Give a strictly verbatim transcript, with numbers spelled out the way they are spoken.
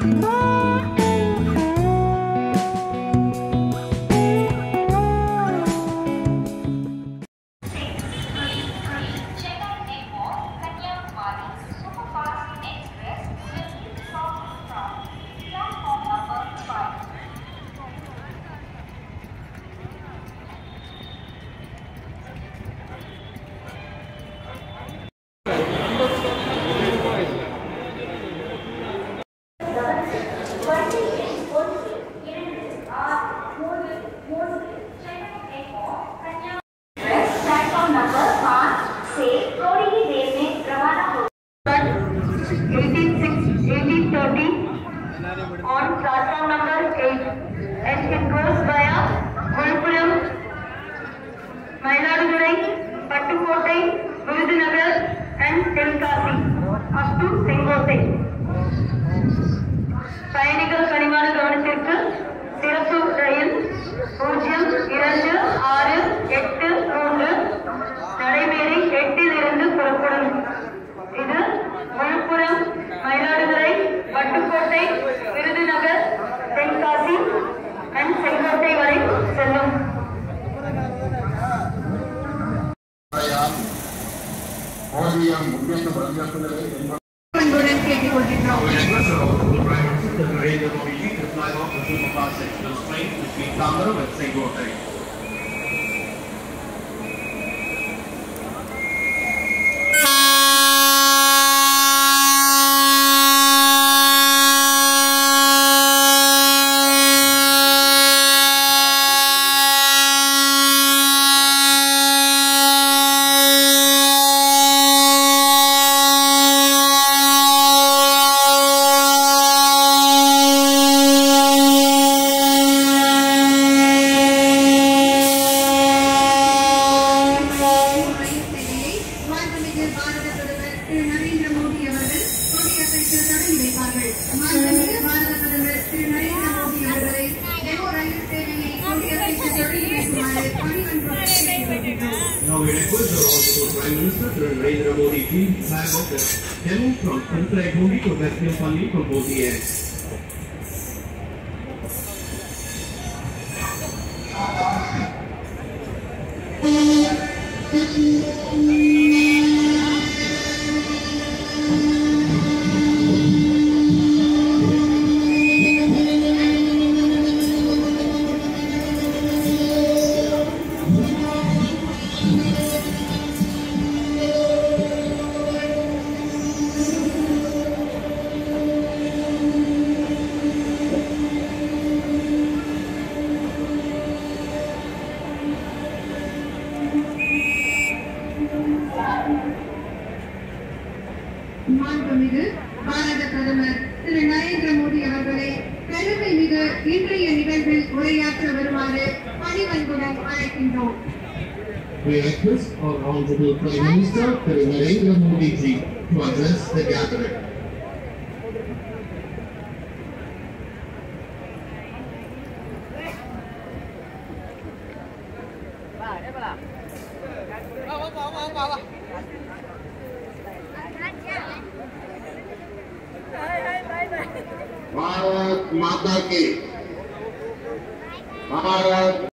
On platform number eight, and it goes via Vilupuram, Mayiladurai, Pattukottai, Virudhunagar, and Tenkasi up to Sengottai. பயணிகள் கனிவான கவனத்திற்கு சிறப்பு ரயில் பூஜ்ஜியம் இரண்டு ஆறு எட்டு மூன்று நடைமேறி எட்டில் இருந்து புறப்படும். இது விழுப்புரம், மயிலாடுதுறை, பட்டுக்கோட்டை, விருதுநகர், தென்காசி அண்ட் செங்கோட்டை வரை செல்லும். அன்புடன் கேட்டுக்கொள்கிறோம். Tambaram and Sengottai. Now we request the Honorable Prime Minister Narendra Modi to flag off the demo from Tiruturaipundi to Sengottai from both the ends. மாண்புமிகு பாரத பிரதமர் திரு நரேந்திர மோடி அவர்களை பெருமை மிகு இன்றைய நிகழ்வில் உரையாற்ற வருமாறு பணிவன்புடன் அழைக்கின்றோம். We request our Honorable Prime Minister Thiru Narendra Modi ji to address the gathering. Bharat माता की भारत